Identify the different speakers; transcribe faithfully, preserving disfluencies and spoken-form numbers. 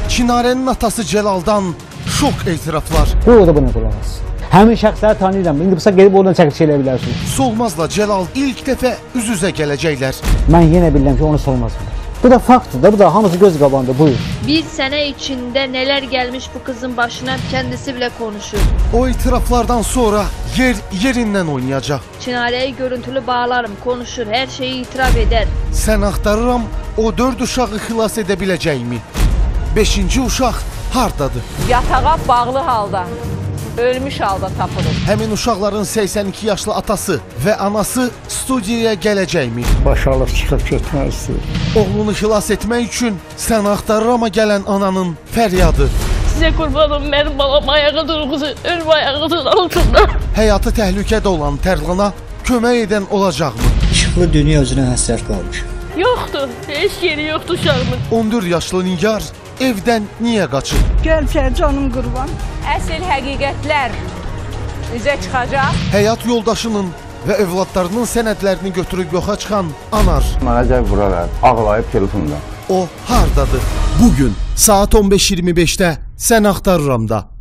Speaker 1: Çinarənin atası Cəlaldan şok etiraflar.
Speaker 2: Bu da buna qulaq as. Həmin şəxsləri tanıyıram. İndi bu gedib oradan çəkiliş eləyə bilərsiniz.
Speaker 1: Solmazla Cəlal ilk dəfə üz-üzə gələcəklər.
Speaker 2: Mən yenə bilirəm ki, onu Solmaz bilir. Bu da faktdır da, bu da hamısı göz qabağında, buyur.
Speaker 3: Bir sene içinde neler gelmiş bu kızın başına kendisi bile konuşur.
Speaker 1: O itiraflardan sonra yer yerindən oynayacaq.
Speaker 3: Çinare'yi görüntülü bağlarım, konuşur, her şeyi itiraf eder.
Speaker 1: Sən axtarıram, o dörd uşağı xilas edə biləcəkmi? Beşinci uşaq hardadır?
Speaker 4: Yatağa bağlı halda, ölmüş halda tapılır.
Speaker 1: Həmin uşaqların səksən iki yaşlı atası və anası studiyaya gələcəkmi?
Speaker 5: Başalıb çıxıb getmək istəyir.
Speaker 1: Oğlunu xilas etmək üçün sən axtarırama gələn ananın fəryadı.
Speaker 3: Size kurbanım, benim babam ayağı durğusu, ölüm ayağının altında.
Speaker 1: Həyatı təhlükədə olan Tərlana kömək edən olacaqmı?
Speaker 6: İşıqlı dünya özünə həsrət qalmış.
Speaker 3: Yoktu, hiç yeri yoktu uşağımın.
Speaker 1: on dörd yaşlı Nigar evdən niyə qaçır?
Speaker 7: Gəlcək canım qurban.
Speaker 4: Əsl həqiqətlər üzə çıxacaq.
Speaker 1: Həyat yoldaşının və övladlarının sənədlərini götürüb yoxa çıxan Anar.
Speaker 5: Mənə zəng vurarlar, ağlayıb telefonda.
Speaker 1: O hardadır? Bugün saat on beş iyirmi beşdə Sən Axtarıramda.